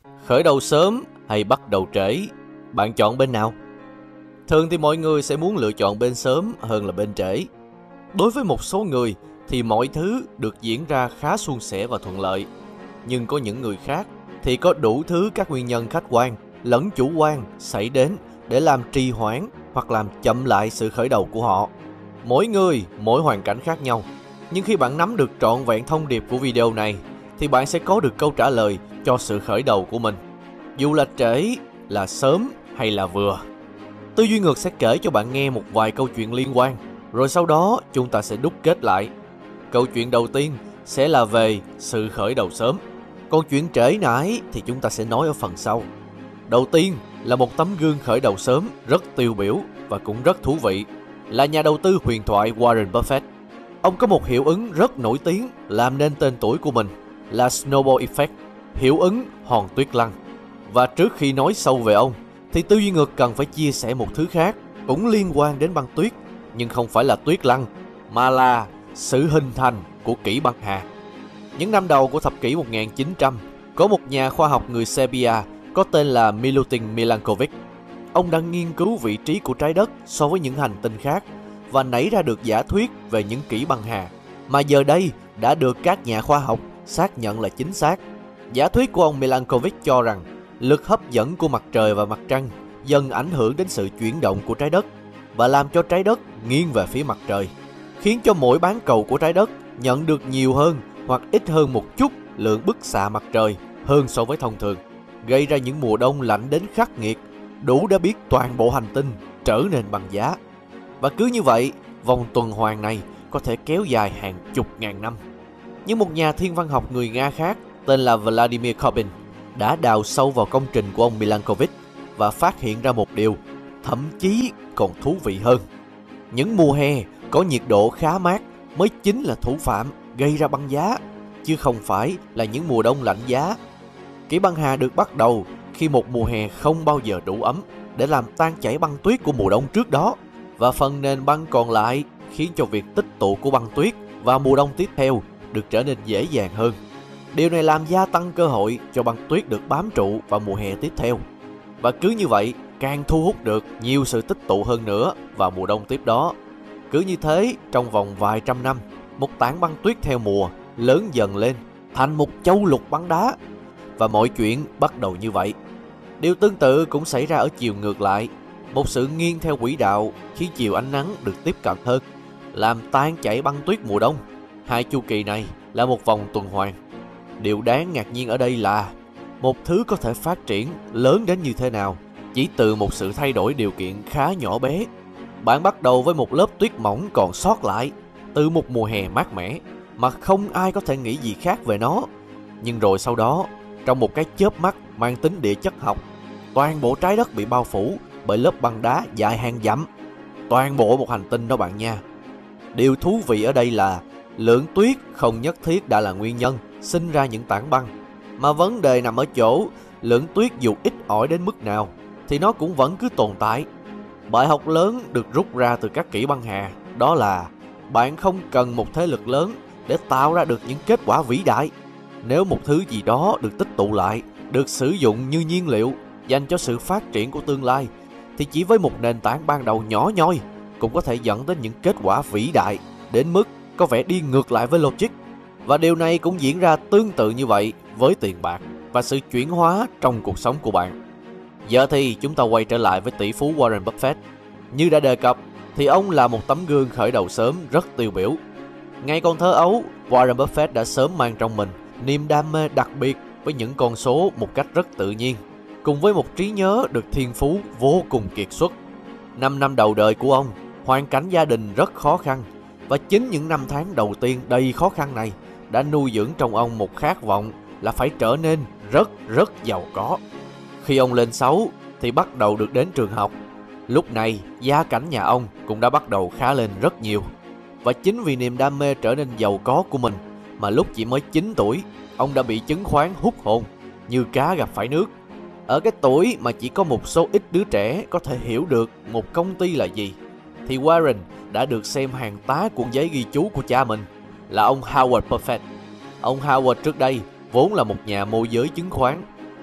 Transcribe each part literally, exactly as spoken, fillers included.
Khởi đầu sớm hay bắt đầu trễ, bạn chọn bên nào? Thường thì mọi người sẽ muốn lựa chọn bên sớm hơn là bên trễ. Đối với một số người thì mọi thứ được diễn ra khá suôn sẻ và thuận lợi. Nhưng có những người khác thì có đủ thứ các nguyên nhân khách quan lẫn chủ quan xảy đến để làm trì hoãn hoặc làm chậm lại sự khởi đầu của họ. Mỗi người, mỗi hoàn cảnh khác nhau. Nhưng khi bạn nắm được trọn vẹn thông điệp của video này thì bạn sẽ có được câu trả lời cho sự khởi đầu của mình. Dù là trễ, là sớm hay là vừa. Tư duy ngược sẽ kể cho bạn nghe một vài câu chuyện liên quan, rồi sau đó chúng ta sẽ đúc kết lại. Câu chuyện đầu tiên sẽ là về sự khởi đầu sớm, còn chuyện trễ nải thì chúng ta sẽ nói ở phần sau. Đầu tiên là một tấm gương khởi đầu sớm rất tiêu biểu và cũng rất thú vị, là nhà đầu tư huyền thoại Warren Buffett. Ông có một hiệu ứng rất nổi tiếng làm nên tên tuổi của mình là Snowball Effect, hiệu ứng hòn tuyết lăn. Và trước khi nói sâu về ông thì Tư duy ngược cần phải chia sẻ một thứ khác cũng liên quan đến băng tuyết, nhưng không phải là tuyết lăn mà là sự hình thành của kỷ băng hà. Những năm đầu của thập kỷ một nghìn chín trăm, có một nhà khoa học người Serbia có tên là Milutin Milankovic. Ông đang nghiên cứu vị trí của trái đất so với những hành tinh khác và nảy ra được giả thuyết về những kỷ băng hà mà giờ đây đã được các nhà khoa học xác nhận là chính xác. Giả thuyết của ông Milankovic cho rằng lực hấp dẫn của mặt trời và mặt trăng dần ảnh hưởng đến sự chuyển động của trái đất và làm cho trái đất nghiêng về phía mặt trời, khiến cho mỗi bán cầu của trái đất nhận được nhiều hơn hoặc ít hơn một chút lượng bức xạ mặt trời hơn so với thông thường, gây ra những mùa đông lạnh đến khắc nghiệt, đủ để biết toàn bộ hành tinh trở nên băng giá. Và cứ như vậy, vòng tuần hoàn này có thể kéo dài hàng chục ngàn năm. Nhưng một nhà thiên văn học người Nga khác tên là Vladimir Korbin đã đào sâu vào công trình của ông Milankovic và phát hiện ra một điều, thậm chí còn thú vị hơn. Những mùa hè có nhiệt độ khá mát mới chính là thủ phạm gây ra băng giá, chứ không phải là những mùa đông lạnh giá. Kỷ băng hà được bắt đầu khi một mùa hè không bao giờ đủ ấm để làm tan chảy băng tuyết của mùa đông trước đó, và phần nền băng còn lại khiến cho việc tích tụ của băng tuyết vào mùa đông tiếp theo được trở nên dễ dàng hơn. Điều này làm gia tăng cơ hội cho băng tuyết được bám trụ vào mùa hè tiếp theo. Và cứ như vậy, càng thu hút được nhiều sự tích tụ hơn nữa vào mùa đông tiếp đó. Cứ như thế, trong vòng vài trăm năm, một tảng băng tuyết theo mùa lớn dần lên thành một châu lục băng đá. Và mọi chuyện bắt đầu như vậy. Điều tương tự cũng xảy ra ở chiều ngược lại. Một sự nghiêng theo quỹ đạo khiến chiều ánh nắng được tiếp cận hơn, làm tan chảy băng tuyết mùa đông. Hai chu kỳ này là một vòng tuần hoàn. Điều đáng ngạc nhiên ở đây là một thứ có thể phát triển lớn đến như thế nào chỉ từ một sự thay đổi điều kiện khá nhỏ bé. Bạn bắt đầu với một lớp tuyết mỏng còn sót lại từ một mùa hè mát mẻ mà không ai có thể nghĩ gì khác về nó. Nhưng rồi sau đó, trong một cái chớp mắt mang tính địa chất học, toàn bộ trái đất bị bao phủ bởi lớp băng đá dài hàng dặm. Toàn bộ một hành tinh đó bạn nha. Điều thú vị ở đây là lượng tuyết không nhất thiết đã là nguyên nhân sinh ra những tảng băng, mà vấn đề nằm ở chỗ lượng tuyết dù ít ỏi đến mức nào thì nó cũng vẫn cứ tồn tại. Bài học lớn được rút ra từ các kỷ băng hà đó là bạn không cần một thế lực lớn để tạo ra được những kết quả vĩ đại. Nếu một thứ gì đó được tích tụ lại, được sử dụng như nhiên liệu dành cho sự phát triển của tương lai, thì chỉ với một nền tảng ban đầu nhỏ nhoi cũng có thể dẫn đến những kết quả vĩ đại đến mức có vẻ đi ngược lại với logic. Và điều này cũng diễn ra tương tự như vậy với tiền bạc và sự chuyển hóa trong cuộc sống của bạn. Giờ thì chúng ta quay trở lại với tỷ phú Warren Buffett. Như đã đề cập thì ông là một tấm gương khởi đầu sớm rất tiêu biểu. Ngay còn thơ ấu, Warren Buffett đã sớm mang trong mình niềm đam mê đặc biệt với những con số một cách rất tự nhiên, cùng với một trí nhớ được thiên phú vô cùng kiệt xuất. Năm năm đầu đời của ông, hoàn cảnh gia đình rất khó khăn, và chính những năm tháng đầu tiên đầy khó khăn này đã nuôi dưỡng trong ông một khát vọng là phải trở nên rất rất giàu có. Khi ông lên sáu thì bắt đầu được đến trường học. Lúc này gia cảnh nhà ông cũng đã bắt đầu khá lên rất nhiều. Và chính vì niềm đam mê trở nên giàu có của mình mà lúc chỉ mới chín tuổi, ông đã bị chứng khoán hút hồn như cá gặp phải nước. Ở cái tuổi mà chỉ có một số ít đứa trẻ có thể hiểu được một công ty là gì, thì Warren đã được xem hàng tá cuộn giấy ghi chú của cha mình là ông Howard Buffett. Ông Howard trước đây vốn là một nhà môi giới chứng khoán.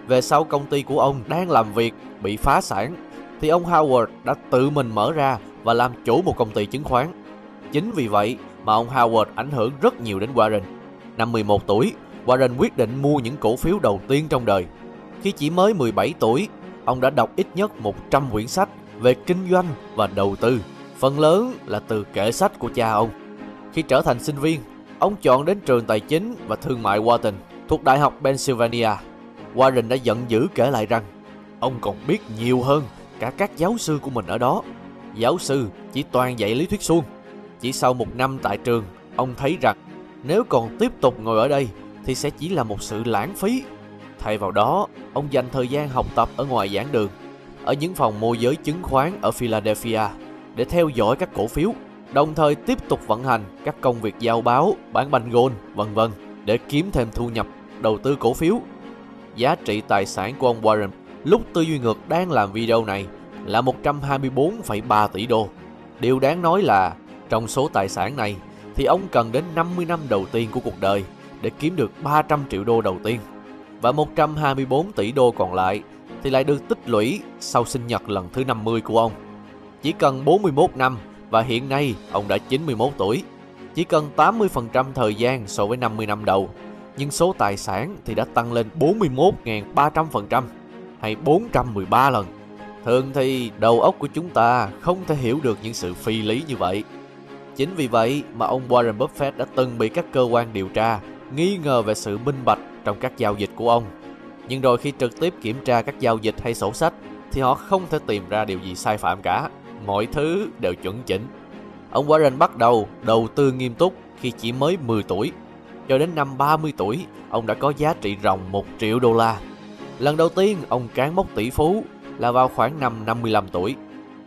Về sau công ty của ông đang làm việc bị phá sản, thì ông Howard đã tự mình mở ra và làm chủ một công ty chứng khoán. Chính vì vậy mà ông Howard ảnh hưởng rất nhiều đến Warren. Năm mười một tuổi, Warren quyết định mua những cổ phiếu đầu tiên trong đời. Khi chỉ mới mười bảy tuổi, ông đã đọc ít nhất một trăm quyển sách về kinh doanh và đầu tư, phần lớn là từ kệ sách của cha ông. Khi trở thành sinh viên, ông chọn đến trường tài chính và thương mại Wharton thuộc Đại học Pennsylvania. Warren đã giận dữ kể lại rằng ông còn biết nhiều hơn cả các giáo sư của mình ở đó. Giáo sư chỉ toàn dạy lý thuyết suông. Chỉ sau một năm tại trường, ông thấy rằng nếu còn tiếp tục ngồi ở đây thì sẽ chỉ là một sự lãng phí. Thay vào đó, ông dành thời gian học tập ở ngoài giảng đường, ở những phòng môi giới chứng khoán ở Philadelphia để theo dõi các cổ phiếu, đồng thời tiếp tục vận hành các công việc giao báo, bán banh gôn, vân vân để kiếm thêm thu nhập đầu tư cổ phiếu. Giá trị tài sản của ông Warren lúc Tư Duy Ngược đang làm video này là một trăm hai mươi bốn phẩy ba tỷ đô. Điều đáng nói là trong số tài sản này thì ông cần đến năm mươi năm đầu tiên của cuộc đời để kiếm được ba trăm triệu đô đầu tiên. Và một trăm hai mươi bốn tỷ đô còn lại thì lại được tích lũy sau sinh nhật lần thứ năm mươi của ông. Chỉ cần bốn mươi mốt năm và hiện nay ông đã chín mươi mốt tuổi. Chỉ cần tám mươi phần trăm thời gian so với năm mươi năm đầu, nhưng số tài sản thì đã tăng lên bốn mươi mốt nghìn ba trăm phần trăm hay bốn trăm mười ba lần. Thường thì đầu óc của chúng ta không thể hiểu được những sự phi lý như vậy. Chính vì vậy mà ông Warren Buffett đã từng bị các cơ quan điều tra nghi ngờ về sự minh bạch trong các giao dịch của ông. Nhưng rồi khi trực tiếp kiểm tra các giao dịch hay sổ sách thì họ không thể tìm ra điều gì sai phạm cả. Mọi thứ đều chuẩn chỉnh. Ông Warren bắt đầu đầu tư nghiêm túc khi chỉ mới mười tuổi. Cho đến năm ba mươi tuổi, ông đã có giá trị ròng một triệu đô la. Lần đầu tiên ông cán mốc tỷ phú là vào khoảng năm năm mươi lăm tuổi.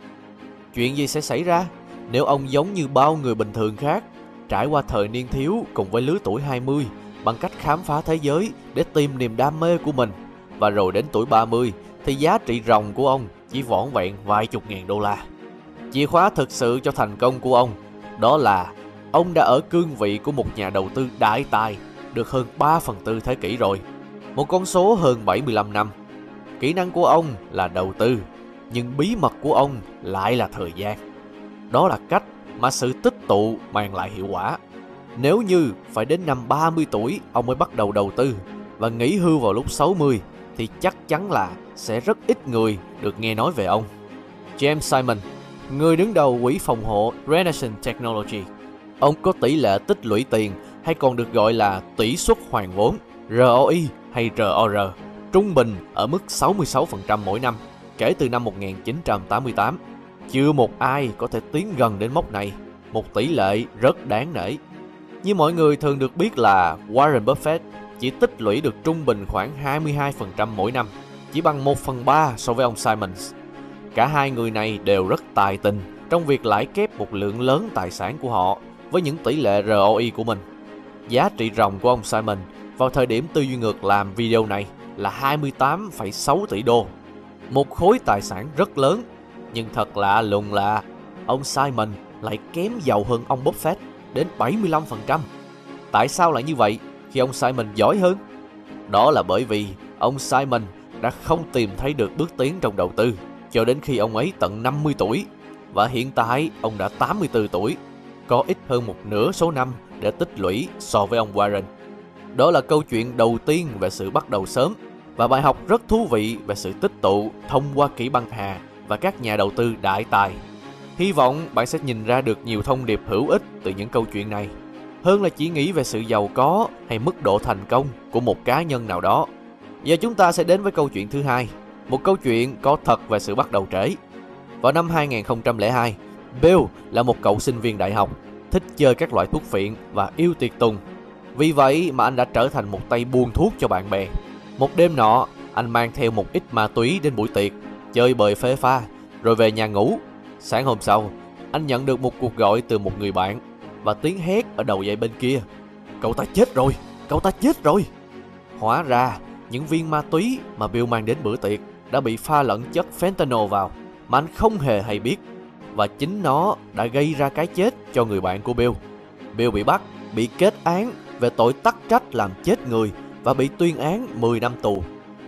Chuyện gì sẽ xảy ra nếu ông giống như bao người bình thường khác, trải qua thời niên thiếu cùng với lứa tuổi hai mươi bằng cách khám phá thế giới để tìm niềm đam mê của mình, và rồi đến tuổi ba mươi thì giá trị ròng của ông chỉ vỏn vẹn vài chục ngàn đô la. Chìa khóa thực sự cho thành công của ông đó là ông đã ở cương vị của một nhà đầu tư đại tài được hơn ba phần tư thế kỷ rồi, một con số hơn bảy mươi lăm năm. Kỹ năng của ông là đầu tư, nhưng bí mật của ông lại là thời gian. Đó là cách mà sự tích tụ mang lại hiệu quả. Nếu như phải đến năm ba mươi tuổi ông mới bắt đầu đầu tư và nghỉ hưu vào lúc sáu mươi thì chắc chắn là sẽ rất ít người được nghe nói về ông. James Simon, người đứng đầu quỹ phòng hộ Renaissance Technology. Ông có tỷ lệ tích lũy tiền, hay còn được gọi là tỷ suất hoàn vốn, R O I hay R O R, trung bình ở mức sáu mươi sáu phần trăm mỗi năm kể từ năm một nghìn chín trăm tám mươi tám. Chưa một ai có thể tiến gần đến mốc này, một tỷ lệ rất đáng nể. Như mọi người thường được biết là Warren Buffett chỉ tích lũy được trung bình khoảng hai mươi hai phần trăm mỗi năm, chỉ bằng một phần ba so với ông Simons. Cả hai người này đều rất tài tình trong việc lãi kép một lượng lớn tài sản của họ với những tỷ lệ R O I của mình. Giá trị ròng của ông Simon vào thời điểm Tư Duy Ngược làm video này là hai mươi tám phẩy sáu tỷ đô. Một khối tài sản rất lớn, nhưng thật lạ lùng là ông Simon lại kém giàu hơn ông Buffett đến bảy mươi lăm phần trăm. Tại sao lại như vậy khi ông Simon giỏi hơn? Đó là bởi vì ông Simon đã không tìm thấy được bước tiến trong đầu tư cho đến khi ông ấy tận năm mươi tuổi, và hiện tại ông đã tám mươi tư tuổi, có ít hơn một nửa số năm để tích lũy so với ông Warren. Đó là câu chuyện đầu tiên về sự bắt đầu sớm, và bài học rất thú vị về sự tích tụ thông qua kỹ băng hà và các nhà đầu tư đại tài. Hy vọng bạn sẽ nhìn ra được nhiều thông điệp hữu ích từ những câu chuyện này, hơn là chỉ nghĩ về sự giàu có hay mức độ thành công của một cá nhân nào đó. Giờ chúng ta sẽ đến với câu chuyện thứ hai, một câu chuyện có thật về sự bắt đầu trễ. Vào năm hai nghìn không trăm lẻ hai, Bill là một cậu sinh viên đại học, thích chơi các loại thuốc phiện và yêu tiệc tùng. Vì vậy mà anh đã trở thành một tay buôn thuốc cho bạn bè. Một đêm nọ, anh mang theo một ít ma túy đến buổi tiệc, chơi bời phê pha, rồi về nhà ngủ. Sáng hôm sau, anh nhận được một cuộc gọi từ một người bạn, và tiếng hét ở đầu dây bên kia: "Cậu ta chết rồi! Cậu ta chết rồi!" Hóa ra, những viên ma túy mà Bill mang đến bữa tiệc đã bị pha lẫn chất fentanyl vào, mà anh không hề hay biết. Và chính nó đã gây ra cái chết cho người bạn của Bill. Bill bị bắt, bị kết án về tội tắc trách làm chết người và bị tuyên án mười năm tù.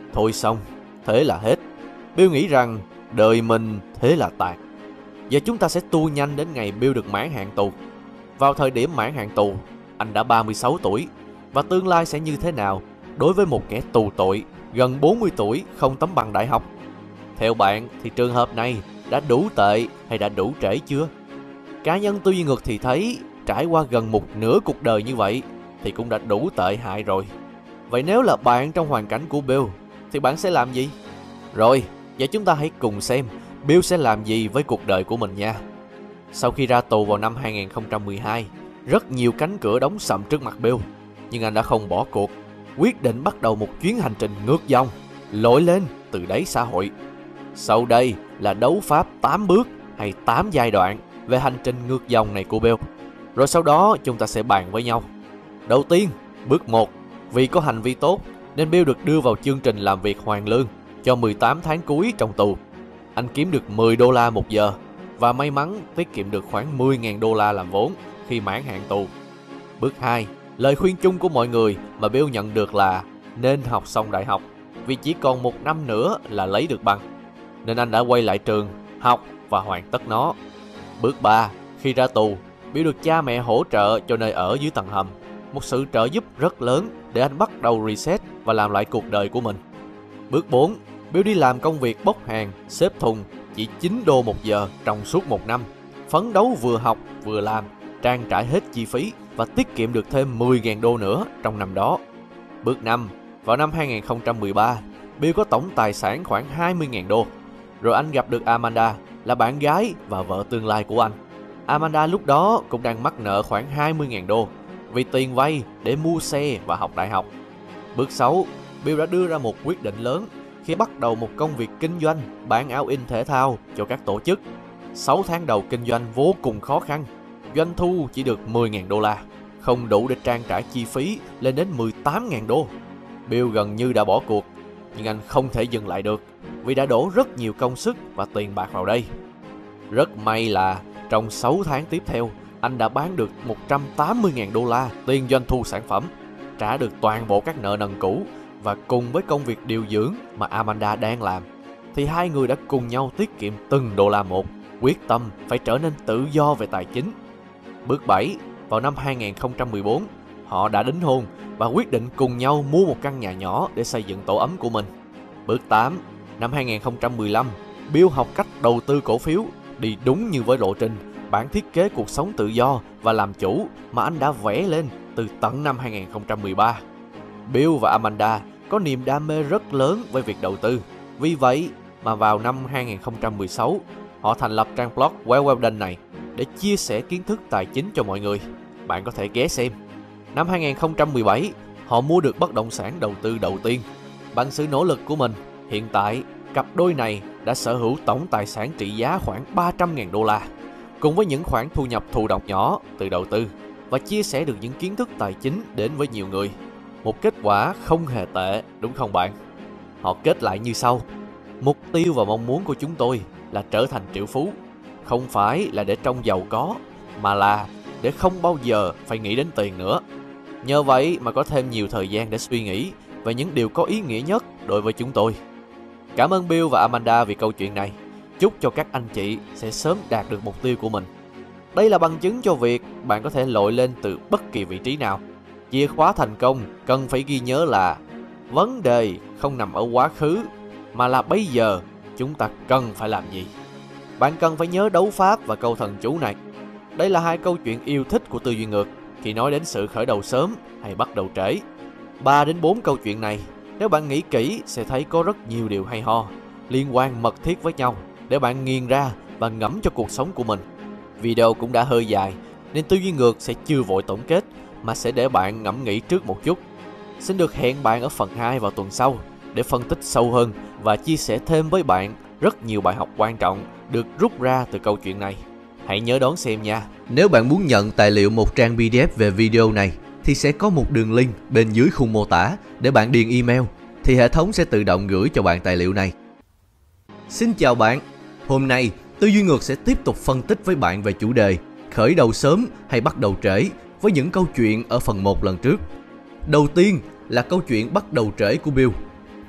Thôi xong, thế là hết. Bill nghĩ rằng đời mình thế là tàn. Giờ chúng ta sẽ tua nhanh đến ngày Bill được mãn hạn tù. Vào thời điểm mãn hạn tù, anh đã ba mươi sáu tuổi. Và tương lai sẽ như thế nào đối với một kẻ tù tội gần bốn mươi tuổi không tấm bằng đại học? Theo bạn thì trường hợp này đã đủ tệ hay đã đủ trễ chưa? Cá nhân Tư Duy Ngược thì thấy trải qua gần một nửa cuộc đời như vậy thì cũng đã đủ tệ hại rồi. Vậy nếu là bạn trong hoàn cảnh của Bill thì bạn sẽ làm gì? Rồi, giờ chúng ta hãy cùng xem Bill sẽ làm gì với cuộc đời của mình nha. Sau khi ra tù vào năm hai nghìn không trăm mười hai, rất nhiều cánh cửa đóng sầm trước mặt Bill. Nhưng anh đã không bỏ cuộc, quyết định bắt đầu một chuyến hành trình ngược dòng, lội lên từ đáy xã hội. Sau đây là đấu pháp tám bước hay tám giai đoạn về hành trình ngược dòng này của Bill. Rồi sau đó chúng ta sẽ bàn với nhau. Đầu tiên, bước một. Vì có hành vi tốt nên Bill được đưa vào chương trình làm việc hoàn lương cho mười tám tháng cuối trong tù. Anh kiếm được mười đô la một giờ và may mắn tiết kiệm được khoảng mười nghìn đô la làm vốn khi mãn hạn tù. Bước hai. Lời khuyên chung của mọi người mà Bill nhận được là nên học xong đại học vì chỉ còn một năm nữa là lấy được bằng. Nên anh đã quay lại trường, học và hoàn tất nó. Bước ba. Khi ra tù, Bill được cha mẹ hỗ trợ cho nơi ở dưới tầng hầm. Một sự trợ giúp rất lớn để anh bắt đầu reset và làm lại cuộc đời của mình. Bước bốn. Bill đi làm công việc bốc hàng, xếp thùng chỉ chín đô một giờ trong suốt một năm. Phấn đấu vừa học vừa làm, trang trải hết chi phí và tiết kiệm được thêm mười nghìn đô nữa trong năm đó. Bước năm. Vào năm hai nghìn không trăm mười ba, Bill có tổng tài sản khoảng hai mươi nghìn đô. Rồi anh gặp được Amanda, là bạn gái và vợ tương lai của anh. Amanda lúc đó cũng đang mắc nợ khoảng hai mươi nghìn đô vì tiền vay để mua xe và học đại học. Bước sáu. Bill đã đưa ra một quyết định lớn khi bắt đầu một công việc kinh doanh bán áo in thể thao cho các tổ chức. sáu tháng đầu kinh doanh vô cùng khó khăn. Doanh thu chỉ được mười nghìn đô la, không đủ để trang trải chi phí lên đến mười tám nghìn đô. Bill gần như đã bỏ cuộc, nhưng anh không thể dừng lại được vì đã đổ rất nhiều công sức và tiền bạc vào đây. Rất may là trong sáu tháng tiếp theo, anh đã bán được một trăm tám mươi nghìn đô la tiền doanh thu sản phẩm, trả được toàn bộ các nợ nần cũ và cùng với công việc điều dưỡng mà Amanda đang làm, thì hai người đã cùng nhau tiết kiệm từng đô la một, quyết tâm phải trở nên tự do về tài chính. Bước bảy. Vào năm hai nghìn không trăm mười bốn, họ đã đính hôn và quyết định cùng nhau mua một căn nhà nhỏ để xây dựng tổ ấm của mình. Bước tám. Năm hai nghìn không trăm mười lăm, Bill học cách đầu tư cổ phiếu, đi đúng như với lộ trình, bản thiết kế cuộc sống tự do và làm chủ mà anh đã vẽ lên từ tận năm hai nghìn không trăm mười ba. Bill và Amanda có niềm đam mê rất lớn với việc đầu tư. Vì vậy mà vào năm hai nghìn không trăm mười sáu, họ thành lập trang blog Well Weldon này để chia sẻ kiến thức tài chính cho mọi người. Bạn có thể ghé xem. Năm hai nghìn không trăm mười bảy, họ mua được bất động sản đầu tư đầu tiên. Bằng sự nỗ lực của mình, hiện tại cặp đôi này đã sở hữu tổng tài sản trị giá khoảng ba trăm nghìn đô la, cùng với những khoản thu nhập thụ động nhỏ từ đầu tư và chia sẻ được những kiến thức tài chính đến với nhiều người. Một kết quả không hề tệ, đúng không bạn? Họ kết lại như sau. Mục tiêu và mong muốn của chúng tôi là trở thành triệu phú. Không phải là để trông giàu có, mà là để không bao giờ phải nghĩ đến tiền nữa. Nhờ vậy mà có thêm nhiều thời gian để suy nghĩ về những điều có ý nghĩa nhất đối với chúng tôi. Cảm ơn Bill và Amanda vì câu chuyện này. Chúc cho các anh chị sẽ sớm đạt được mục tiêu của mình. Đây là bằng chứng cho việc bạn có thể lội lên từ bất kỳ vị trí nào. Chìa khóa thành công cần phải ghi nhớ là vấn đề không nằm ở quá khứ, mà là bây giờ chúng ta cần phải làm gì. Bạn cần phải nhớ đấu pháp và câu thần chú này. Đây là hai câu chuyện yêu thích của Tư Duy Ngược khi nói đến sự khởi đầu sớm hay bắt đầu trễ. ba đến bốn câu chuyện này, nếu bạn nghĩ kỹ sẽ thấy có rất nhiều điều hay ho, liên quan mật thiết với nhau để bạn nghiền ra và ngẫm cho cuộc sống của mình. Video cũng đã hơi dài nên Tư Duy Ngược sẽ chưa vội tổng kết mà sẽ để bạn ngẫm nghĩ trước một chút. Xin được hẹn bạn ở phần hai vào tuần sau để phân tích sâu hơn và chia sẻ thêm với bạn rất nhiều bài học quan trọng được rút ra từ câu chuyện này. Hãy nhớ đón xem nha. Nếu bạn muốn nhận tài liệu một trang pê đê ép về video này thì sẽ có một đường link bên dưới khung mô tả để bạn điền email, thì hệ thống sẽ tự động gửi cho bạn tài liệu này. Xin chào bạn. Hôm nay Tư Duy Ngược sẽ tiếp tục phân tích với bạn về chủ đề khởi đầu sớm hay bắt đầu trễ với những câu chuyện ở phần một lần trước. Đầu tiên là câu chuyện bắt đầu trễ của Bill.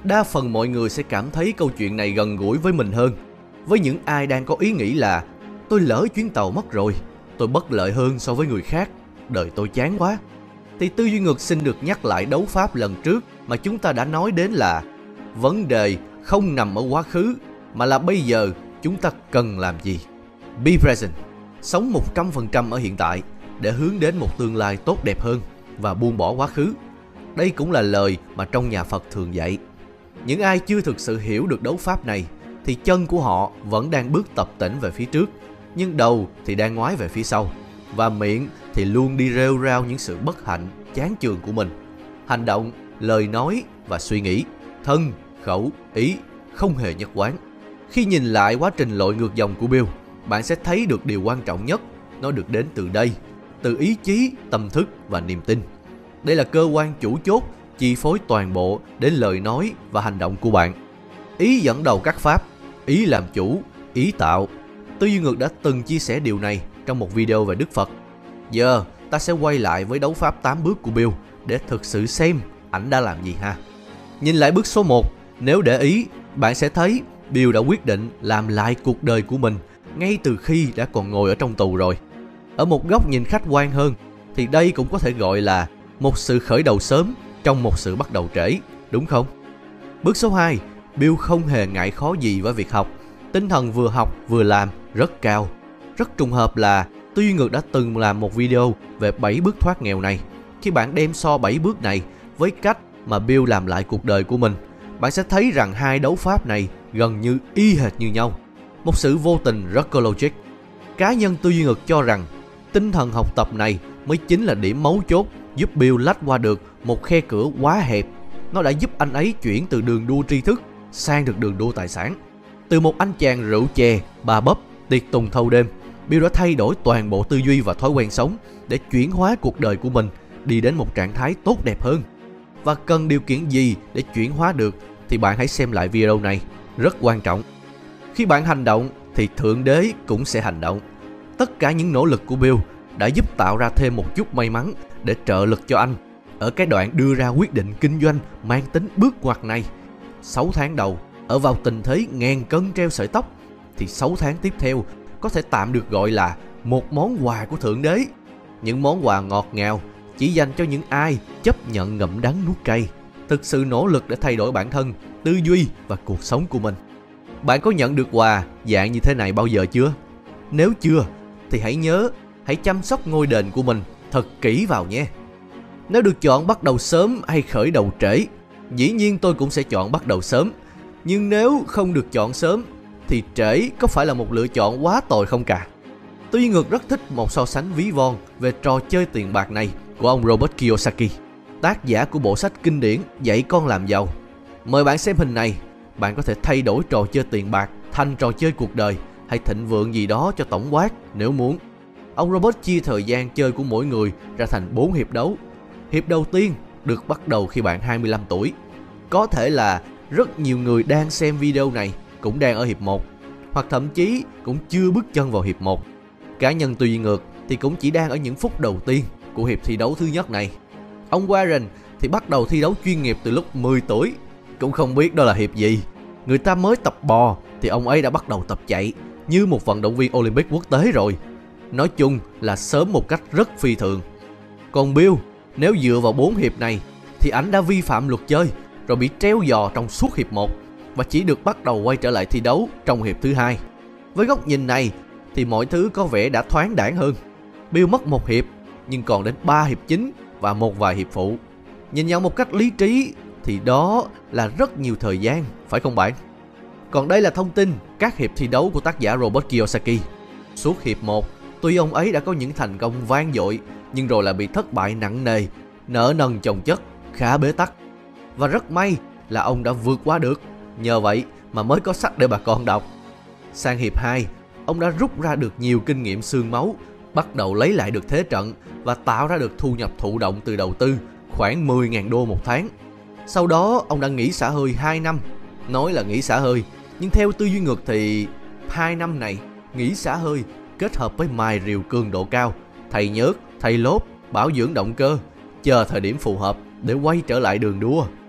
Đa phần mọi người sẽ cảm thấy câu chuyện này gần gũi với mình hơn. Với những ai đang có ý nghĩ là tôi lỡ chuyến tàu mất rồi, tôi bất lợi hơn so với người khác, đời tôi chán quá, thì Tư Duy Ngược xin được nhắc lại đấu pháp lần trước mà chúng ta đã nói đến là vấn đề không nằm ở quá khứ, mà là bây giờ chúng ta cần làm gì. Be present, sống một trăm phần trăm ở hiện tại để hướng đến một tương lai tốt đẹp hơn và buông bỏ quá khứ. Đây cũng là lời mà trong nhà Phật thường dạy. Những ai chưa thực sự hiểu được đấu pháp này thì chân của họ vẫn đang bước tập tễnh về phía trước, nhưng đầu thì đang ngoái về phía sau, và miệng thì luôn đi rêu rao những sự bất hạnh, chán chường của mình. Hành động, lời nói và suy nghĩ, thân, khẩu, ý không hề nhất quán. Khi nhìn lại quá trình lội ngược dòng của Bill, bạn sẽ thấy được điều quan trọng nhất, nó được đến từ đây, từ ý chí, tâm thức và niềm tin. Đây là cơ quan chủ chốt chi phối toàn bộ đến lời nói và hành động của bạn. Ý dẫn đầu các pháp, ý làm chủ, ý tạo. Tư Duy Ngược đã từng chia sẻ điều này trong một video về Đức Phật. Giờ ta sẽ quay lại với đấu pháp tám bước của Bill để thực sự xem ảnh đã làm gì ha. Nhìn lại bước số một, nếu để ý, bạn sẽ thấy Bill đã quyết định làm lại cuộc đời của mình ngay từ khi đã còn ngồi ở trong tù rồi. Ở một góc nhìn khách quan hơn, thì đây cũng có thể gọi là một sự khởi đầu sớm trong một sự bắt đầu trễ, đúng không? Bước số hai, Bill không hề ngại khó gì với việc học. Tinh thần vừa học vừa làm rất cao. Rất trùng hợp là Tư Duy Ngược đã từng làm một video về bảy bước thoát nghèo này. Khi bạn đem so bảy bước này với cách mà Bill làm lại cuộc đời của mình, bạn sẽ thấy rằng hai đấu pháp này gần như y hệt như nhau. Một sự vô tình rất có logic. Cá nhân Tư Duy Ngược cho rằng tinh thần học tập này mới chính là điểm mấu chốt giúp Bill lách qua được một khe cửa quá hẹp. Nó đã giúp anh ấy chuyển từ đường đua tri thức sang được đường đua tài sản. Từ một anh chàng rượu chè, bà bắp, tiệc tùng thâu đêm, Bill đã thay đổi toàn bộ tư duy và thói quen sống để chuyển hóa cuộc đời của mình đi đến một trạng thái tốt đẹp hơn. Và cần điều kiện gì để chuyển hóa được thì bạn hãy xem lại video này, rất quan trọng. Khi bạn hành động thì Thượng Đế cũng sẽ hành động. Tất cả những nỗ lực của Bill đã giúp tạo ra thêm một chút may mắn để trợ lực cho anh ở cái đoạn đưa ra quyết định kinh doanh mang tính bước ngoặt này. sáu tháng đầu ở vào tình thế ngàn cân treo sợi tóc, thì sáu tháng tiếp theo có thể tạm được gọi là một món quà của Thượng Đế. Những món quà ngọt ngào chỉ dành cho những ai chấp nhận ngậm đắng nuốt cay, thực sự nỗ lực để thay đổi bản thân, tư duy và cuộc sống của mình. Bạn có nhận được quà dạng như thế này bao giờ chưa? Nếu chưa thì hãy nhớ, hãy chăm sóc ngôi đền của mình thật kỹ vào nhé. Nếu được chọn bắt đầu sớm hay khởi đầu trễ, dĩ nhiên tôi cũng sẽ chọn bắt đầu sớm. Nhưng nếu không được chọn sớm thì trễ có phải là một lựa chọn quá tồi không cả? Tư Duy Ngược rất thích một so sánh ví von về trò chơi tiền bạc này của ông Robert Kiyosaki, tác giả của bộ sách kinh điển Dạy Con Làm Giàu. Mời bạn xem hình này. Bạn có thể thay đổi trò chơi tiền bạc thành trò chơi cuộc đời hay thịnh vượng gì đó cho tổng quát nếu muốn. Ông Robert chia thời gian chơi của mỗi người ra thành bốn hiệp đấu. Hiệp đầu tiên được bắt đầu khi bạn hai mươi lăm tuổi. Có thể là rất nhiều người đang xem video này cũng đang ở hiệp một, hoặc thậm chí cũng chưa bước chân vào hiệp một. Cá nhân Tư Duy Ngược thì cũng chỉ đang ở những phút đầu tiên của hiệp thi đấu thứ nhất này. Ông Warren thì bắt đầu thi đấu chuyên nghiệp từ lúc mười tuổi, cũng không biết đó là hiệp gì. Người ta mới tập bò thì ông ấy đã bắt đầu tập chạy như một vận động viên Olympic quốc tế rồi. Nói chung là sớm một cách rất phi thường. Còn Bill, nếu dựa vào bốn hiệp này thì ảnh đã vi phạm luật chơi rồi bị treo giò trong suốt hiệp một và chỉ được bắt đầu quay trở lại thi đấu trong hiệp thứ hai. Với góc nhìn này thì mọi thứ có vẻ đã thoáng đãng hơn. Bill mất một hiệp nhưng còn đến ba hiệp chính và một vài hiệp phụ. Nhìn nhận một cách lý trí thì đó là rất nhiều thời gian, phải không bạn? Còn đây là thông tin các hiệp thi đấu của tác giả Robert Kiyosaki. Suốt hiệp một, tuy ông ấy đã có những thành công vang dội nhưng rồi lại bị thất bại nặng nề, nợ nần chồng chất, khá bế tắc. Và rất may là ông đã vượt qua được, nhờ vậy mà mới có sách để bà con đọc. Sang hiệp hai, ông đã rút ra được nhiều kinh nghiệm xương máu, bắt đầu lấy lại được thế trận và tạo ra được thu nhập thụ động từ đầu tư khoảng mười nghìn đô một tháng. Sau đó ông đã nghỉ xả hơi hai năm. Nói là nghỉ xả hơi, nhưng theo Tư Duy Ngược thì hai năm này nghỉ xả hơi kết hợp với mài rìu cường độ cao, thay nhớt, thay lốp, bảo dưỡng động cơ, chờ thời điểm phù hợp để quay trở lại đường đua.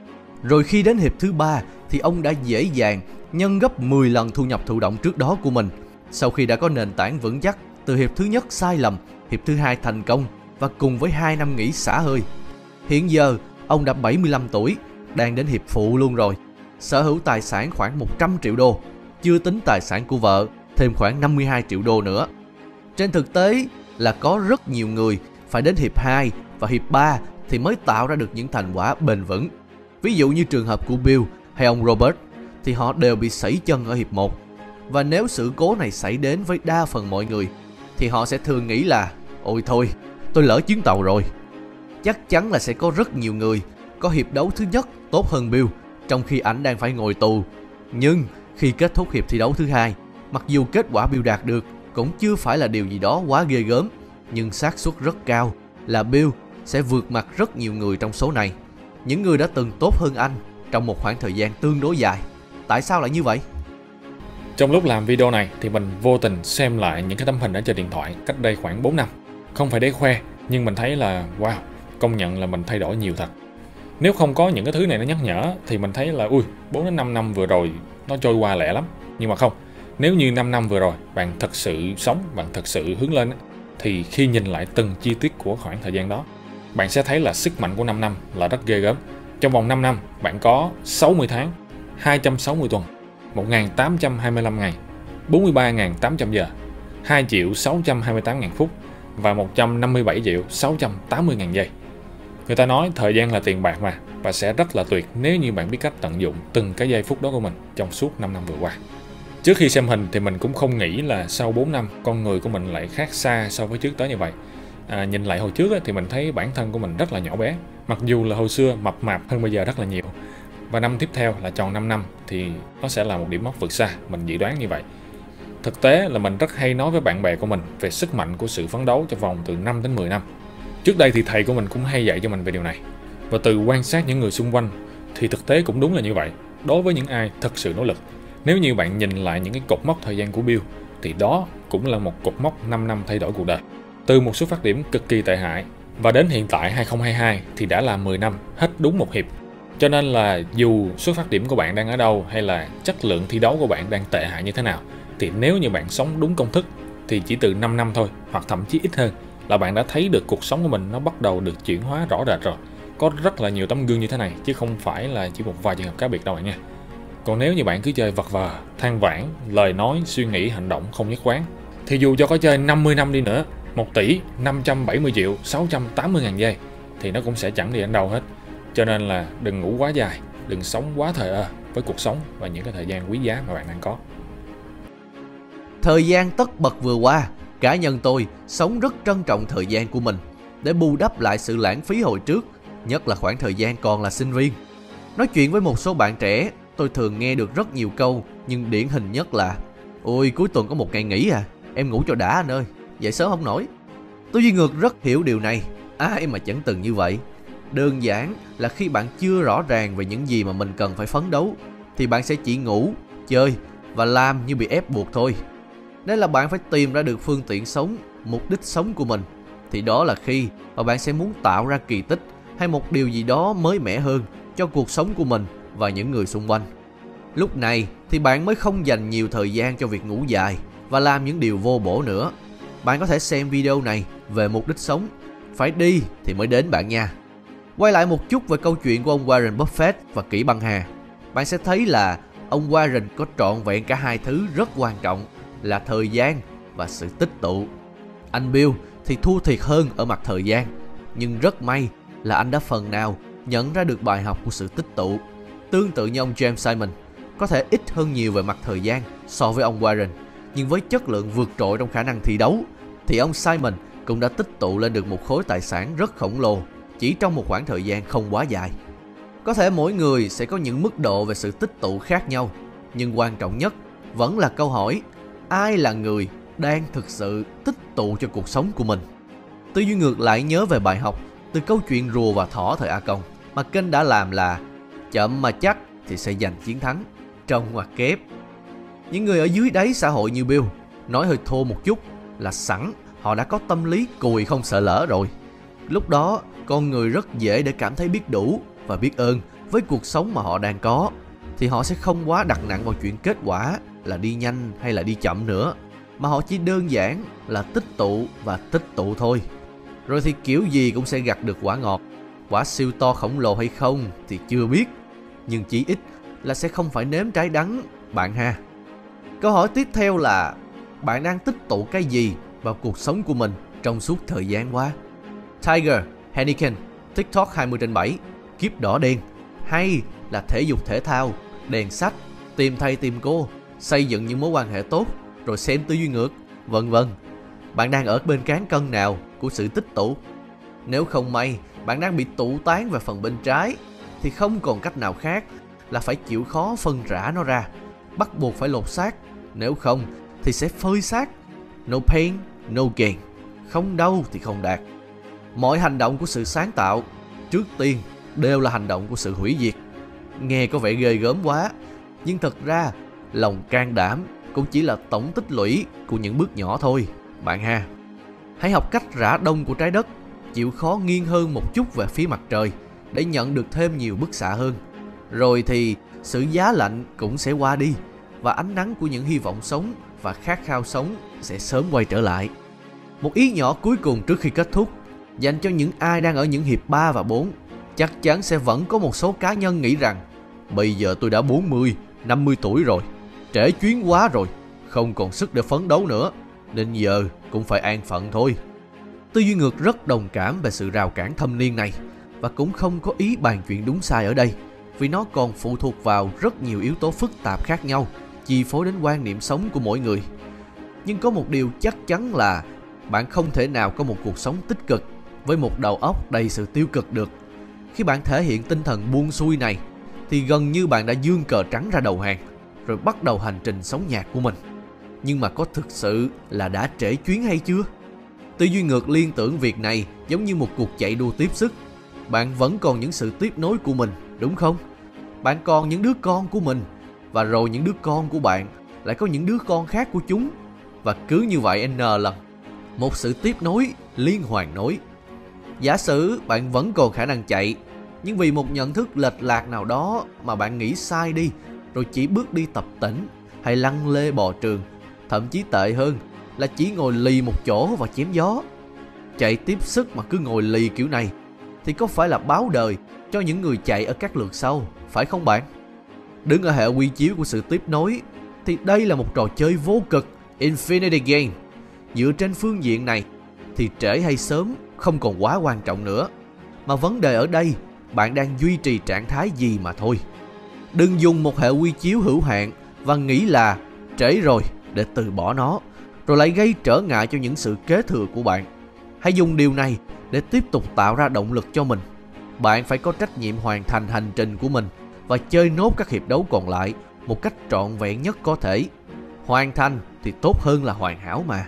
Rồi khi đến hiệp thứ ba thì ông đã dễ dàng nhân gấp mười lần thu nhập thụ động trước đó của mình, sau khi đã có nền tảng vững chắc từ hiệp thứ nhất sai lầm, hiệp thứ hai thành công và cùng với hai năm nghỉ xả hơi. Hiện giờ ông đã bảy mươi lăm tuổi, đang đến hiệp phụ luôn rồi, sở hữu tài sản khoảng một trăm triệu đô, chưa tính tài sản của vợ thêm khoảng năm mươi hai triệu đô nữa. Trên thực tế là có rất nhiều người phải đến hiệp hai và hiệp ba thì mới tạo ra được những thành quả bền vững. Ví dụ như trường hợp của Bill hay ông Robert thì họ đều bị sẩy chân ở hiệp một. Và nếu sự cố này xảy đến với đa phần mọi người thì họ sẽ thường nghĩ là ôi thôi, tôi lỡ chuyến tàu rồi. Chắc chắn là sẽ có rất nhiều người có hiệp đấu thứ nhất tốt hơn Bill trong khi ảnh đang phải ngồi tù. Nhưng khi kết thúc hiệp thi đấu thứ hai, mặc dù kết quả Bill đạt được cũng chưa phải là điều gì đó quá ghê gớm, nhưng xác suất rất cao là Bill sẽ vượt mặt rất nhiều người trong số này, những người đã từng tốt hơn anh trong một khoảng thời gian tương đối dài. Tại sao lại như vậy? Trong lúc làm video này thì mình vô tình xem lại những cái tấm hình ở trên điện thoại cách đây khoảng bốn năm. Không phải để khoe, nhưng mình thấy là wow, công nhận là mình thay đổi nhiều thật. Nếu không có những cái thứ này nó nhắc nhở thì mình thấy là ui, bốn đến năm năm vừa rồi nó trôi qua lẹ lắm. Nhưng mà không, nếu như năm năm vừa rồi bạn thật sự sống, bạn thật sự hướng lên, thì khi nhìn lại từng chi tiết của khoảng thời gian đó, bạn sẽ thấy là sức mạnh của năm năm là rất ghê gớm. Trong vòng năm năm, bạn có sáu mươi tháng, hai trăm sáu mươi tuần, một nghìn tám trăm hai mươi lăm ngày, bốn mươi ba nghìn tám trăm giờ, hai triệu sáu trăm hai mươi tám nghìn phút và một trăm năm mươi bảy triệu sáu trăm tám mươi nghìn giây. Người ta nói thời gian là tiền bạc mà, và sẽ rất là tuyệt nếu như bạn biết cách tận dụng từng cái giây phút đó của mình trong suốt năm năm vừa qua. Trước khi xem hình thì mình cũng không nghĩ là sau bốn năm con người của mình lại khác xa so với trước đó như vậy. À, nhìn lại hồi trước thì mình thấy bản thân của mình rất là nhỏ bé, mặc dù là hồi xưa mập mạp hơn bây giờ rất là nhiều. Và năm tiếp theo là tròn năm năm thì nó sẽ là một điểm mốc vượt xa, mình dự đoán như vậy. Thực tế là mình rất hay nói với bạn bè của mình về sức mạnh của sự phấn đấu trong vòng từ năm đến mười năm. Trước đây thì thầy của mình cũng hay dạy cho mình về điều này. Và từ quan sát những người xung quanh thì thực tế cũng đúng là như vậy. Đối với những ai thật sự nỗ lực, nếu như bạn nhìn lại những cái cột mốc thời gian của Bill thì đó cũng là một cột mốc năm năm thay đổi cuộc đời. Từ một xuất phát điểm cực kỳ tệ hại và đến hiện tại hai không hai hai thì đã là mười năm, hết đúng một hiệp. Cho nên là dù xuất phát điểm của bạn đang ở đâu hay là chất lượng thi đấu của bạn đang tệ hại như thế nào, thì nếu như bạn sống đúng công thức thì chỉ từ năm năm thôi, hoặc thậm chí ít hơn, là bạn đã thấy được cuộc sống của mình nó bắt đầu được chuyển hóa rõ rệt rồi. Có rất là nhiều tấm gương như thế này, chứ không phải là chỉ một vài trường hợp cá biệt đâu bạn nha. Còn nếu như bạn cứ chơi vật vờ, than vãn, lời nói, suy nghĩ, hành động không nhất quán, thì dù cho có chơi năm mươi năm đi nữa, một tỷ năm trăm bảy mươi triệu sáu trăm tám mươi nghìn giây, thì nó cũng sẽ chẳng đi đến đâu hết. Cho nên là đừng ngủ quá dài, đừng sống quá thờ ơ với cuộc sống và những cái thời gian quý giá mà bạn đang có. Thời gian tất bật vừa qua, cá nhân tôi sống rất trân trọng thời gian của mình để bù đắp lại sự lãng phí hồi trước, nhất là khoảng thời gian còn là sinh viên. Nói chuyện với một số bạn trẻ, tôi thường nghe được rất nhiều câu, nhưng điển hình nhất là ôi cuối tuần có một ngày nghỉ à, em ngủ cho đã anh ơi, dậy sớm không nổi. Tôi duy ngược rất hiểu điều này, ai mà chẳng từng như vậy. Đơn giản là khi bạn chưa rõ ràng về những gì mà mình cần phải phấn đấu thì bạn sẽ chỉ ngủ, chơi và làm như bị ép buộc thôi. Nên là bạn phải tìm ra được phương tiện sống, mục đích sống của mình. Thì đó là khi mà bạn sẽ muốn tạo ra kỳ tích hay một điều gì đó mới mẻ hơn cho cuộc sống của mình và những người xung quanh. Lúc này thì bạn mới không dành nhiều thời gian cho việc ngủ dài và làm những điều vô bổ nữa. Bạn có thể xem video này về mục đích sống. Phải đi thì mới đến bạn nha. Quay lại một chút về câu chuyện của ông Warren Buffett và Kỷ Băng Hà. Bạn sẽ thấy là ông Warren có trọn vẹn cả hai thứ rất quan trọng là thời gian và sự tích tụ. Anh Bill thì thua thiệt hơn ở mặt thời gian, nhưng rất may là anh đã phần nào nhận ra được bài học của sự tích tụ. Tương tự như ông James Simon, có thể ít hơn nhiều về mặt thời gian so với ông Warren, nhưng với chất lượng vượt trội trong khả năng thi đấu, thì ông Simon cũng đã tích tụ lên được một khối tài sản rất khổng lồ chỉ trong một khoảng thời gian không quá dài. Có thể mỗi người sẽ có những mức độ về sự tích tụ khác nhau, nhưng quan trọng nhất vẫn là câu hỏi ai là người đang thực sự tích tụ cho cuộc sống của mình. Tư duy ngược lại nhớ về bài học từ câu chuyện rùa và thỏ thời A Công mà kênh đã làm là chậm mà chắc thì sẽ giành chiến thắng, trong ngoặc kép. Những người ở dưới đáy xã hội như Bill, nói hơi thô một chút là sẵn họ đã có tâm lý cùi không sợ lỡ rồi. Lúc đó con người rất dễ để cảm thấy biết đủ và biết ơn với cuộc sống mà họ đang có, thì họ sẽ không quá đặt nặng vào chuyện kết quả là đi nhanh hay là đi chậm nữa, mà họ chỉ đơn giản là tích tụ và tích tụ thôi. Rồi thì kiểu gì cũng sẽ gặt được quả ngọt. Quả siêu to khổng lồ hay không thì chưa biết, nhưng chỉ ít là sẽ không phải nếm trái đắng bạn ha. Câu hỏi tiếp theo là bạn đang tích tụ cái gì vào cuộc sống của mình trong suốt thời gian qua? Tiger, Heineken, TikTok hai mươi trên bảy, kiếp đỏ đen, hay là thể dục thể thao, đèn sách, tìm thầy tìm cô, xây dựng những mối quan hệ tốt, rồi xem tư duy ngược, vân vân. Bạn đang ở bên cán cân nào của sự tích tụ? Nếu không may bạn đang bị tụ tán về phần bên trái, thì không còn cách nào khác là phải chịu khó phân rã nó ra, bắt buộc phải lột xác, nếu không thì sẽ phơi xác. No pain, no gain, không đau thì không đạt. Mọi hành động của sự sáng tạo trước tiên đều là hành động của sự hủy diệt. Nghe có vẻ ghê gớm quá, nhưng thật ra lòng can đảm cũng chỉ là tổng tích lũy của những bước nhỏ thôi bạn ha. Hãy học cách rã đông của trái đất, chịu khó nghiêng hơn một chút về phía mặt trời để nhận được thêm nhiều bức xạ hơn. Rồi thì sự giá lạnh cũng sẽ qua đi, và ánh nắng của những hy vọng sống và khát khao sống sẽ sớm quay trở lại. Một ý nhỏ cuối cùng trước khi kết thúc, dành cho những ai đang ở những hiệp ba và bốn. Chắc chắn sẽ vẫn có một số cá nhân nghĩ rằng bây giờ tôi đã bốn mươi, năm mươi tuổi rồi, trễ chuyến quá rồi, không còn sức để phấn đấu nữa, nên giờ cũng phải an phận thôi. Tư duy ngược rất đồng cảm về sự rào cản thâm niên này, và cũng không có ý bàn chuyện đúng sai ở đây, vì nó còn phụ thuộc vào rất nhiều yếu tố phức tạp khác nhau, chi phối đến quan niệm sống của mỗi người. Nhưng có một điều chắc chắn là bạn không thể nào có một cuộc sống tích cực với một đầu óc đầy sự tiêu cực được. Khi bạn thể hiện tinh thần buông xuôi này, thì gần như bạn đã giương cờ trắng ra đầu hàng, rồi bắt đầu hành trình sống nhạt của mình. Nhưng mà có thực sự là đã trễ chuyến hay chưa? Tư duy ngược liên tưởng việc này giống như một cuộc chạy đua tiếp sức. Bạn vẫn còn những sự tiếp nối của mình, đúng không? Bạn còn những đứa con của mình, và rồi những đứa con của bạn lại có những đứa con khác của chúng. Và cứ như vậy n lần, một sự tiếp nối liên hoàn nối. Giả sử bạn vẫn còn khả năng chạy, nhưng vì một nhận thức lệch lạc nào đó mà bạn nghĩ sai đi, rồi chỉ bước đi tập tễnh hay lăn lê bò trường, thậm chí tệ hơn là chỉ ngồi lì một chỗ và chém gió. Chạy tiếp sức mà cứ ngồi lì kiểu này thì có phải là báo đời cho những người chạy ở các lượt sau, phải không bạn? Đứng ở hệ quy chiếu của sự tiếp nối thì đây là một trò chơi vô cực, Infinity Game. Dựa trên phương diện này thì trễ hay sớm không còn quá quan trọng nữa, mà vấn đề ở đây bạn đang duy trì trạng thái gì mà thôi. Đừng dùng một hệ quy chiếu hữu hạn và nghĩ là trễ rồi để từ bỏ nó, rồi lại gây trở ngại cho những sự kế thừa của bạn. Hãy dùng điều này để tiếp tục tạo ra động lực cho mình. Bạn phải có trách nhiệm hoàn thành hành trình của mình và chơi nốt các hiệp đấu còn lại một cách trọn vẹn nhất có thể. Hoàn thành thì tốt hơn là hoàn hảo mà.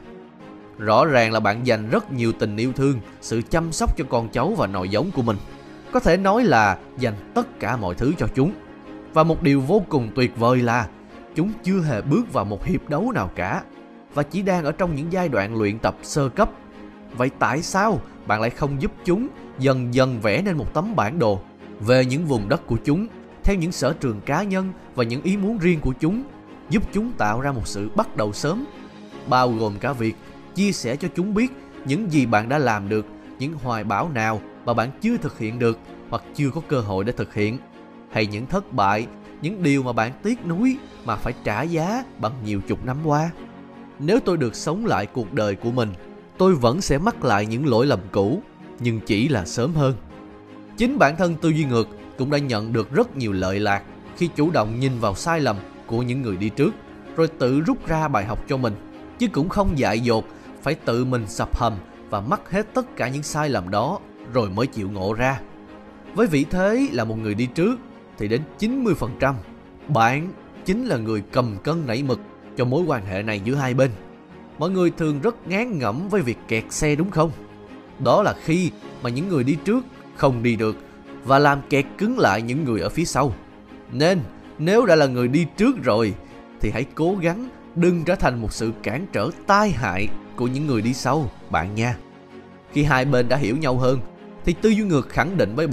Rõ ràng là bạn dành rất nhiều tình yêu thương, sự chăm sóc cho con cháu và nòi giống của mình. Có thể nói là dành tất cả mọi thứ cho chúng. Và một điều vô cùng tuyệt vời là chúng chưa hề bước vào một hiệp đấu nào cả, và chỉ đang ở trong những giai đoạn luyện tập sơ cấp. Vậy tại sao bạn lại không giúp chúng dần dần vẽ nên một tấm bản đồ về những vùng đất của chúng, theo những sở trường cá nhân và những ý muốn riêng của chúng, giúp chúng tạo ra một sự bắt đầu sớm, bao gồm cả việc chia sẻ cho chúng biết những gì bạn đã làm được, những hoài bão nào mà bạn chưa thực hiện được hoặc chưa có cơ hội để thực hiện, hay những thất bại, những điều mà bạn tiếc nuối mà phải trả giá bằng nhiều chục năm qua. Nếu tôi được sống lại cuộc đời của mình, tôi vẫn sẽ mắc lại những lỗi lầm cũ, nhưng chỉ là sớm hơn. Chính bản thân tư duy ngược cũng đã nhận được rất nhiều lợi lạc khi chủ động nhìn vào sai lầm của những người đi trước, rồi tự rút ra bài học cho mình, chứ cũng không dại dột phải tự mình sập hầm và mắc hết tất cả những sai lầm đó rồi mới chịu ngộ ra. Với vị thế là một người đi trước thì đến chín mươi phần trăm bạn chính là người cầm cân nảy mực cho mối quan hệ này giữa hai bên. Mọi người thường rất ngán ngẩm với việc kẹt xe, đúng không? Đó là khi mà những người đi trước không đi được và làm kẹt cứng lại những người ở phía sau. Nên nếu đã là người đi trước rồi thì hãy cố gắng đừng trở thành một sự cản trở tai hại của những người đi sau bạn nha. Khi hai bên đã hiểu nhau hơn thì tư duy ngược khẳng định với bạn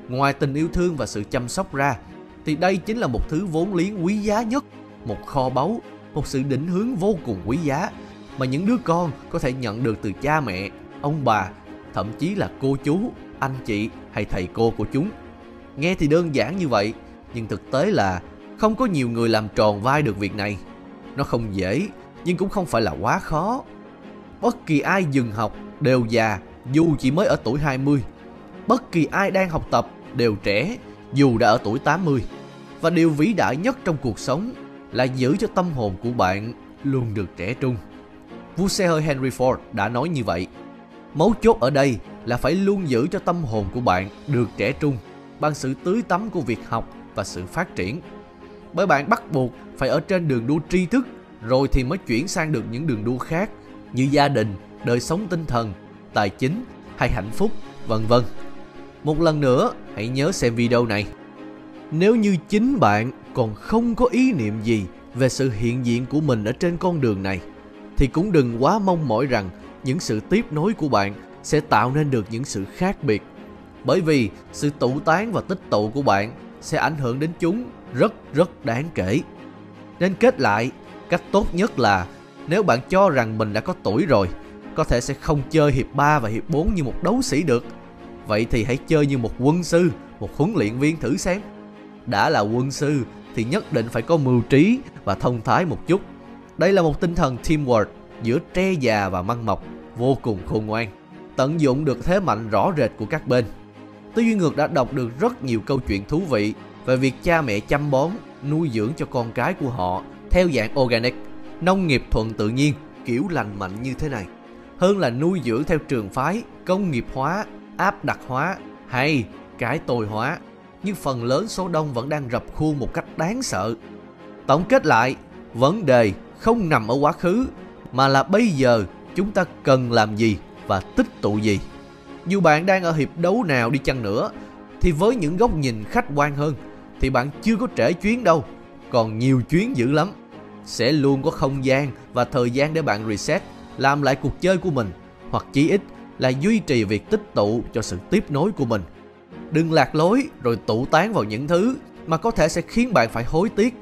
Ngoài tình yêu thương và sự chăm sóc ra, thì đây chính là một thứ vốn liếng quý giá nhất, một kho báu, một sự định hướng vô cùng quý giá mà những đứa con có thể nhận được từ cha mẹ, ông bà, thậm chí là cô chú, anh chị hay thầy cô của chúng. Nghe thì đơn giản như vậy, nhưng thực tế là không có nhiều người làm tròn vai được việc này. Nó không dễ, nhưng cũng không phải là quá khó. Bất kỳ ai dừng học đều già dù chỉ mới ở tuổi hai mươi. Bất kỳ ai đang học tập đều trẻ dù đã ở tuổi tám mươi. Và điều vĩ đại nhất trong cuộc sống là giữ cho tâm hồn của bạn luôn được trẻ trung. Vua xe hơi Henry Ford đã nói như vậy. Mấu chốt ở đây là phải luôn giữ cho tâm hồn của bạn được trẻ trung bằng sự tưới tắm của việc học và sự phát triển. Bởi bạn bắt buộc phải ở trên đường đua tri thức, rồi thì mới chuyển sang được những đường đua khác như gia đình, đời sống tinh thần, tài chính hay hạnh phúc, vân vân. Một lần nữa, hãy nhớ xem video này. Nếu như chính bạn còn không có ý niệm gì về sự hiện diện của mình ở trên con đường này, thì cũng đừng quá mong mỏi rằng những sự tiếp nối của bạn sẽ tạo nên được những sự khác biệt. Bởi vì sự tụ tán và tích tụ của bạn sẽ ảnh hưởng đến chúng rất rất đáng kể. Nên kết lại, cách tốt nhất là nếu bạn cho rằng mình đã có tuổi rồi, có thể sẽ không chơi hiệp ba và hiệp bốn như một đấu sĩ được, vậy thì hãy chơi như một quân sư, một huấn luyện viên thử xem. Đã là quân sư thì nhất định phải có mưu trí và thông thái một chút. Đây là một tinh thần teamwork giữa tre già và măng mọc vô cùng khôn ngoan, tận dụng được thế mạnh rõ rệt của các bên. Tư Duy Ngược đã đọc được rất nhiều câu chuyện thú vị về việc cha mẹ chăm bón, nuôi dưỡng cho con cái của họ theo dạng organic, nông nghiệp thuận tự nhiên, kiểu lành mạnh như thế này, hơn là nuôi dưỡng theo trường phái công nghiệp hóa, áp đặt hóa hay cái tôi hóa, nhưng phần lớn số đông vẫn đang rập khuôn một cách đáng sợ. Tổng kết lại, vấn đề không nằm ở quá khứ, mà là bây giờ chúng ta cần làm gì và tích tụ gì. Dù bạn đang ở hiệp đấu nào đi chăng nữa, thì với những góc nhìn khách quan hơn, thì bạn chưa có trễ chuyến đâu, còn nhiều chuyến dữ lắm. Sẽ luôn có không gian và thời gian để bạn reset, làm lại cuộc chơi của mình, hoặc chí ít là duy trì việc tích tụ cho sự tiếp nối của mình. Đừng lạc lối rồi tụ tán vào những thứ mà có thể sẽ khiến bạn phải hối tiếc.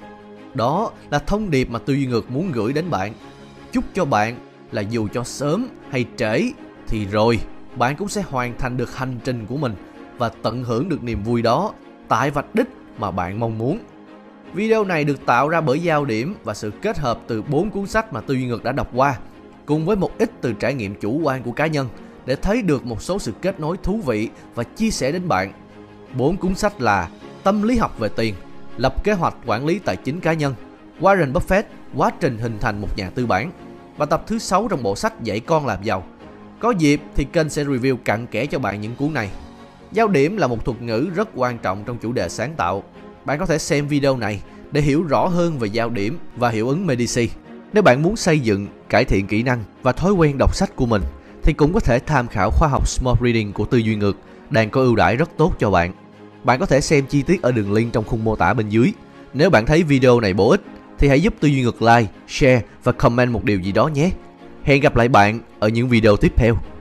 Đó là thông điệp mà Tư Duy Ngược muốn gửi đến bạn. Chúc cho bạn là dù cho sớm hay trễ thì rồi bạn cũng sẽ hoàn thành được hành trình của mình và tận hưởng được niềm vui đó tại vạch đích mà bạn mong muốn. Video này được tạo ra bởi Giao Điểm và sự kết hợp từ bốn cuốn sách mà Tư Duy Ngược đã đọc qua, cùng với một ít từ trải nghiệm chủ quan của cá nhân để thấy được một số sự kết nối thú vị và chia sẻ đến bạn. Bốn cuốn sách là Tâm lý học về tiền, Lập kế hoạch quản lý tài chính cá nhân, Warren Buffett, Quá trình hình thành một nhà tư bản, và tập thứ sáu trong bộ sách Dạy con làm giàu. Có dịp thì kênh sẽ review cặn kẽ cho bạn những cuốn này. Giao điểm là một thuật ngữ rất quan trọng trong chủ đề sáng tạo. Bạn có thể xem video này để hiểu rõ hơn về giao điểm và hiệu ứng Medici. Nếu bạn muốn xây dựng, cải thiện kỹ năng và thói quen đọc sách của mình, thì cũng có thể tham khảo khóa học Smart Reading của Tư Duy Ngược, đang có ưu đãi rất tốt cho bạn. Bạn có thể xem chi tiết ở đường link trong khung mô tả bên dưới. Nếu bạn thấy video này bổ ích, thì hãy giúp Tư Duy Ngược like, share và comment một điều gì đó nhé. Hẹn gặp lại bạn ở những video tiếp theo.